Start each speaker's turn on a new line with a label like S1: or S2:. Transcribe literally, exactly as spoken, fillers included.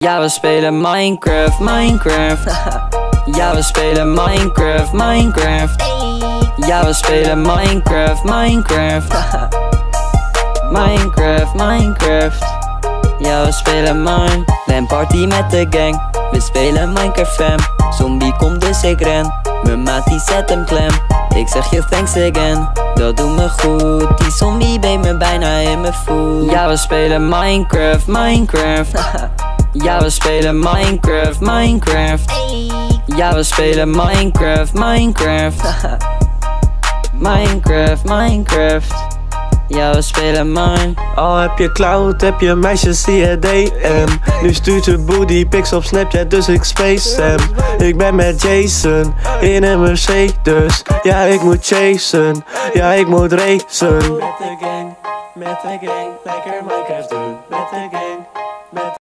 S1: Ja, we spelen Minecraft, Minecraft. Ja, we spelen Minecraft, Minecraft. Ja, we spelen Minecraft, Minecraft. Minecraft, Minecraft. Ja, we spelen Mine. Len party met de gang. We spelen Minecraft fam. Zombie komt dus ik ren. Mijn maat die zet hem klem. Ik zeg je thanks again. Dat doet me goed. Die zombie beet me bijna in mijn voet. Ja, we spelen Minecraft, Minecraft. Ja, we spelen Minecraft, Minecraft. Ja, we spelen Minecraft, Minecraft. Minecraft, Minecraft. Ja, we spelen Mine.
S2: Al heb je cloud, heb je meisjes die je D M. Nu stuurt ze booty pics op Snapchat, dus ik space hem. Ik ben met Jason, in een Mercedes. Ja, ik moet chasen, ja, ik moet racen. Met de gang, met de gang, lekker Minecraft doen. Met de gang.